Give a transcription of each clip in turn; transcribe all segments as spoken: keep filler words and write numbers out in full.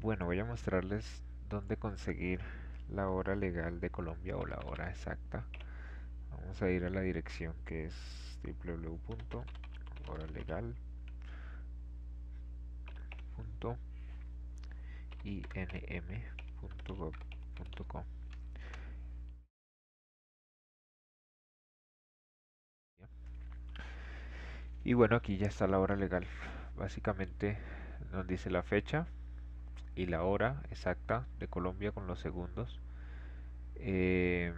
Bueno, voy a mostrarles dónde conseguir la hora legal de Colombia o la hora exacta. Vamos a ir a la dirección que es w w w punto hora legal punto i n m punto gov punto co. Y bueno, aquí ya está la hora legal. Básicamente nos dice la fecha y la hora exacta de Colombia con los segundos. Eh,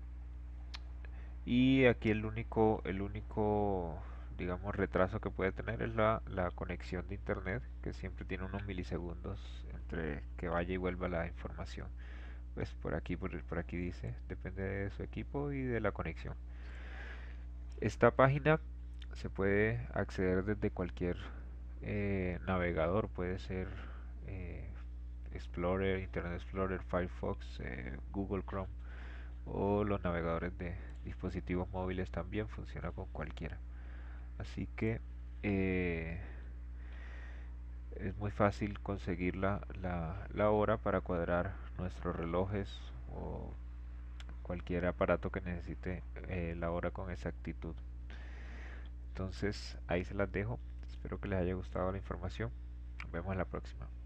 y aquí el único, el único, digamos, retraso que puede tener es la, la conexión de internet, que siempre tiene unos milisegundos entre que vaya y vuelva la información. Pues por aquí, por, por aquí dice, depende de su equipo y de la conexión. Esta página se puede acceder desde cualquier eh, navegador, puede ser eh, Explorer, Internet Explorer, Firefox, eh, Google Chrome o los navegadores de dispositivos móviles también funciona con cualquiera. Así que eh, es muy fácil conseguir la, la, la hora para cuadrar nuestros relojes o cualquier aparato que necesite eh, la hora con exactitud. Entonces ahí se las dejo. Espero que les haya gustado la información. Nos vemos en la próxima.